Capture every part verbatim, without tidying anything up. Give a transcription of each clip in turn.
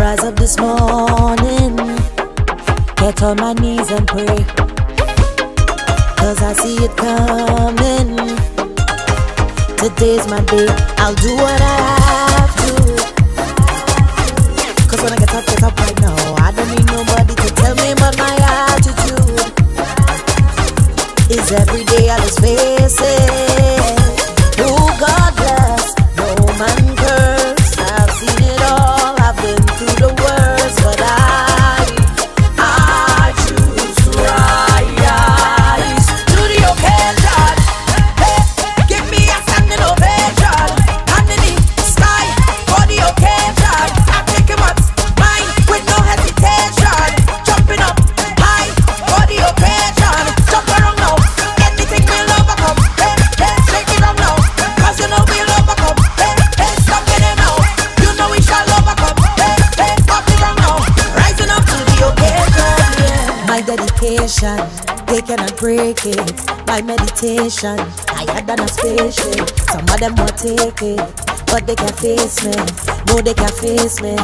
rise up this morning, get on my knees and pray, cause I see it coming. Today's my day, I'll do what I have to. Cause when I get up, get up right now, I don't need nobody to tell me about my attitude. It's every day I just face it. Oh, God bless, no man curse. I've seen it all, I've been through the worst, but I, I choose to rise to the occasion. Hey, give me a standing ovation, hand in the sky for the occasion. I'm taking what's mine with no hesitation, jumping up high for the occasion. Jump around now, anything will overcome. Hey, hey, shake it on now, cause you know we'll overcome. Hey, hey, stop it now, you know we shall overcome. Hey, hey, pop it on now, rising up to the occasion. Yeah. My dedication, they cannot break it. My meditation, higher than a spaceship. Some of them won't take it, but they can face me. No, they can face me.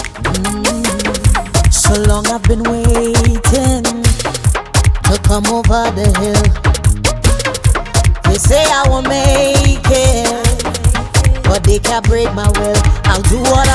Mm. So long I've been waiting to come over the hill. They say I won't make it, but they can't break my will. I'll do what